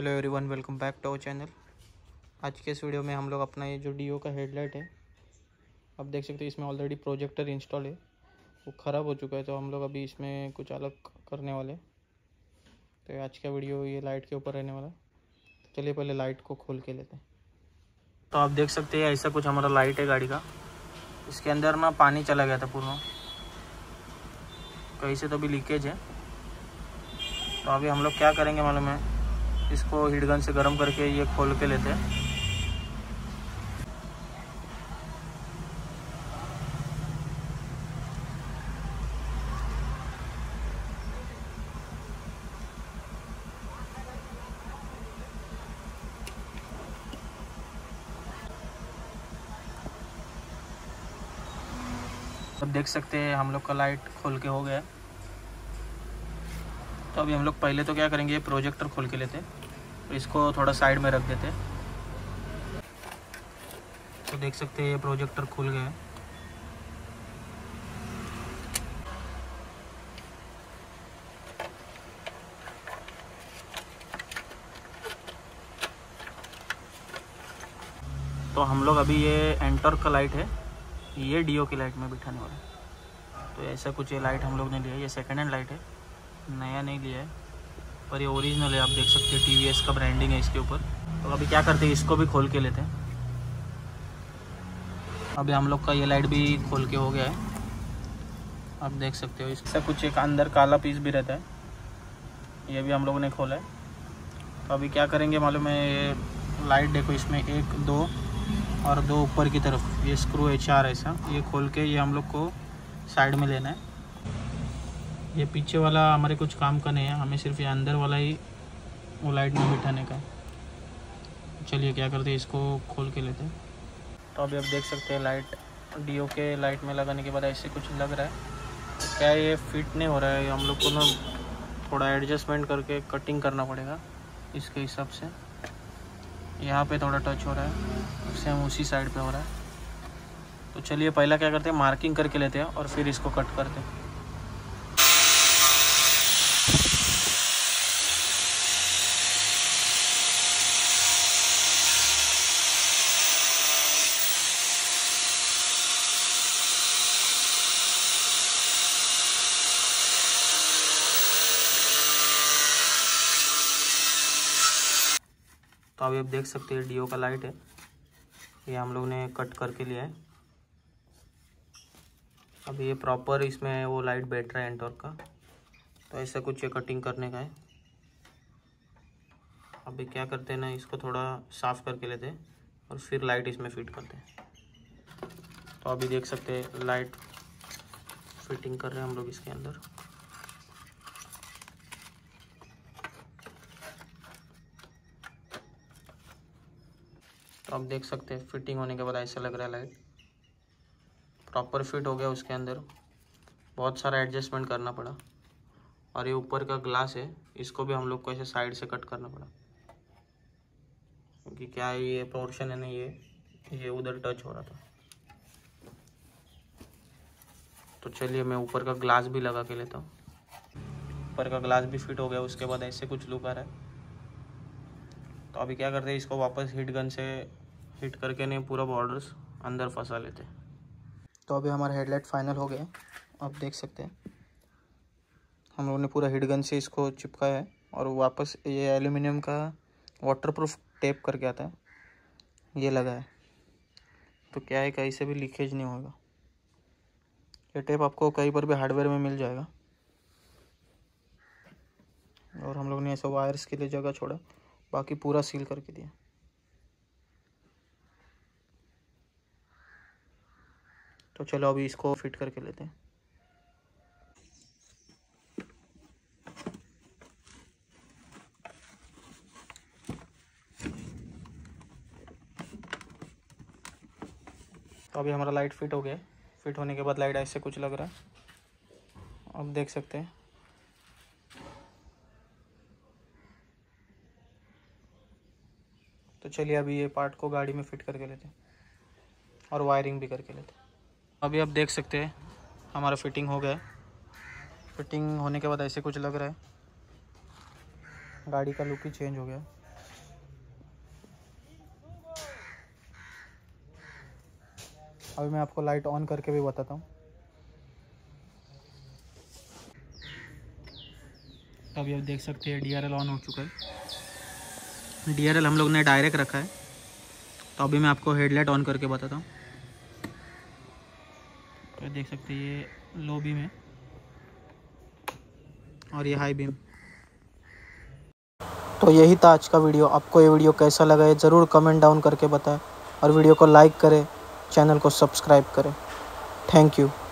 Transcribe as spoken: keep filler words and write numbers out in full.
Hello everyone, welcome back to our channel. आज के इस वीडियो में हम लोग अपना ये जो डीओ का हेडलाइट है, आप देख सकते हैं इसमें ऑलरेडी प्रोजेक्टर इंस्टॉल है, वो ख़राब हो चुका है। तो हम लोग अभी इसमें कुछ अलग करने वाले। तो आज का वीडियो ये लाइट के ऊपर रहने वाला। चलिए पहले लाइट को खोल के लेते हैं। तो आप देख सकते हैं ऐसा कुछ हमारा लाइट है गाड़ी का। इसके अंदर ना पानी चला गया था पूरा, कहीं से तो अभी लीकेज है। तो अभी हम लोग क्या करेंगे मालूम है, इसको हीट गन से गर्म करके ये खोल के लेते हैं। अब देख सकते हैं हम लोग का लाइट खोल के हो गया है। तो अभी हम लोग पहले तो क्या करेंगे, प्रोजेक्टर खोल के लेते हैं और इसको थोड़ा साइड में रख देते हैं। तो देख सकते हैं ये प्रोजेक्टर खुल गया है। तो हम लोग अभी ये एंटॉर्क का लाइट है, ये डीओ की लाइट में बिठाने वाला है। तो ऐसा कुछ ये लाइट हम लोग ने लिया है। ये सेकेंड हैंड लाइट है, नया नहीं लिया है, पर ये ओरिजिनल है। आप देख सकते हैं टीवीएस का ब्रांडिंग है इसके ऊपर। तो अभी क्या करते हैं, इसको भी खोल के लेते हैं। अभी हम लोग का ये लाइट भी खोल के हो गया है। आप देख सकते हो इसका कुछ एक अंदर काला पीस भी रहता है, ये भी हम लोगों ने खोला है। तो अभी क्या करेंगे मालूम है, ये लाइट देखो, इसमें एक दो और दो ऊपर की तरफ ये स्क्रू है चार, ऐसा ये खोल के ये हम लोग को साइड में लेना है। ये पीछे वाला हमारे कुछ काम का नहीं है, हमें सिर्फ ये अंदर वाला ही वो लाइट में बिठाने का है। चलिए क्या करते हैं, इसको खोल के लेते हैं। तो अभी आप देख सकते हैं लाइट डीओ के लाइट में लगाने के बाद ऐसे कुछ लग रहा है। तो क्या ये फिट नहीं हो रहा है, हम लोग को ना थोड़ा एडजस्टमेंट करके कटिंग करना पड़ेगा इसके हिसाब से। यहाँ पे थोड़ा टच हो रहा है, सेम उसी साइड पे हो रहा है। तो चलिए पहला क्या करते हैं, मार्किंग करके लेते हैं और फिर इसको कट करते हैं। तो अभी आप देख सकते हैं डीओ का लाइट है, ये हम लोग ने कट करके लिया है। अभी ये प्रॉपर इसमें वो लाइट बैठ रहा है एंटॉर्क का। तो ऐसा कुछ ये कटिंग करने का है। अभी क्या करते हैं ना, इसको थोड़ा साफ़ करके लेते हैं और फिर लाइट इसमें फिट करते हैं। तो अभी देख सकते हैं लाइट फिटिंग कर रहे हैं हम लोग इसके अंदर। तो आप देख सकते हैं फिटिंग होने के बाद ऐसा लग रहा है, लाइट प्रॉपर फिट हो गया। उसके अंदर बहुत सारा एडजस्टमेंट करना पड़ा। और ये ऊपर का ग्लास है, इसको भी हम लोग को ऐसे साइड से कट करना पड़ा, क्योंकि क्या है ये पोर्शन है ना, ये ये उधर टच हो रहा था। तो चलिए मैं ऊपर का ग्लास भी लगा के लेता हूँ। ऊपर का ग्लास भी फिट हो गया, उसके बाद ऐसे कुछ लुक आ रहा है। तो अभी क्या करते हैं, इसको वापस हीट गन से हिट करके नहीं पूरा बॉर्डर्स अंदर फंसा लेते हैं। तो अभी हमारा हेडलाइट फाइनल हो गया, आप देख सकते हैं हम लोगों ने पूरा हीट गन से इसको चिपकाया है। और वापस ये एल्यूमिनियम का वाटरप्रूफ टेप करके आता है, ये लगा है। तो क्या है, कहीं से भी लीकेज नहीं होगा। ये टेप आपको कहीं पर भी हार्डवेयर में मिल जाएगा। और हम लोग ने ऐसा वायर्स के लिए जगह छोड़ा, बाकी पूरा सील करके दिया। तो चलो अभी इसको फिट करके लेते हैं। तो अभी हमारा लाइट फिट हो गया। फिट होने के बाद लाइट ऐसे कुछ लग रहा है, आप देख सकते हैं। तो चलिए अभी ये पार्ट को गाड़ी में फिट करके लेते हैं और वायरिंग भी करके लेते हैं। अभी आप देख सकते हैं हमारा फिटिंग हो गया। फिटिंग होने के बाद ऐसे कुछ लग रहा है, गाड़ी का लुक ही चेंज हो गया। अभी मैं आपको लाइट ऑन करके भी बताता हूँ। अभी आप देख सकते हैं डी आर एल ऑन हो चुका है। डी आर एल हम लोग ने डायरेक्ट रखा है। तो अभी मैं आपको हेडलाइट ऑन करके बताता हूँ। तो देख सकते हैं ये लो बीम है और ये हाई बीम। तो यही था आज का वीडियो। आपको ये वीडियो कैसा लगा है ज़रूर कमेंट डाउन करके बताएं और वीडियो को लाइक करें, चैनल को सब्सक्राइब करें। Thank you.